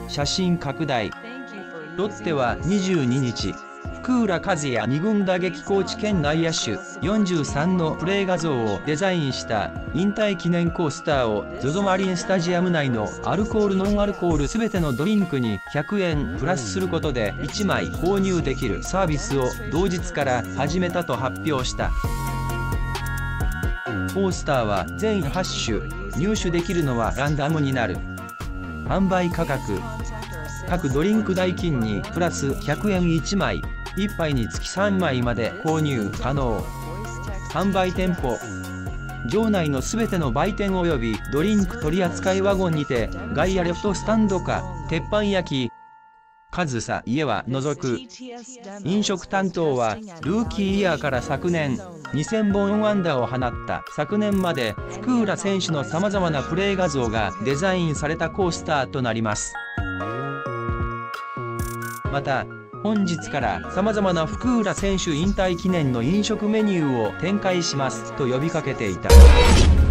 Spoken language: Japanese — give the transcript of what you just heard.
写真拡大。ロッテは22日、福浦和也2軍打撃コーチ兼内野手43のプレー画像をデザインした引退記念コースターを ZOZO マリンスタジアム内のアルコール・ノンアルコールすべてのドリンクに100円プラスすることで1枚購入できるサービスを同日から始めたと発表した。コースターは全8種、入手できるのはランダムになる。販売価格、各ドリンク代金にプラス100円1枚、1杯につき3枚まで購入可能。販売店舗、場内のすべての売店及びドリンク取扱ワゴンにて外野レフトスタンドか鉄板焼き上総家は除く。飲食担当はルーキーイヤーから昨年2000本安打を放った昨年まで福浦選手のさまざまなプレー画像がデザインされたコースターとなります。また本日からさまざまな福浦選手引退記念の飲食メニューを展開しますと呼びかけていた。